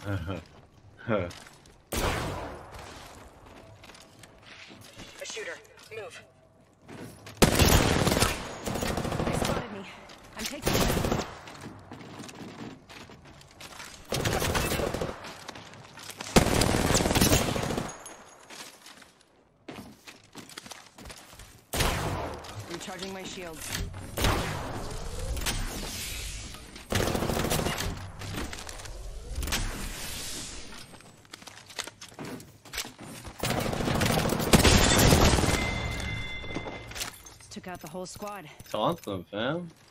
A shooter. Move. They spotted me. I'm taking them. Recharging my shields. Took out the whole squad. Taunt them, fam.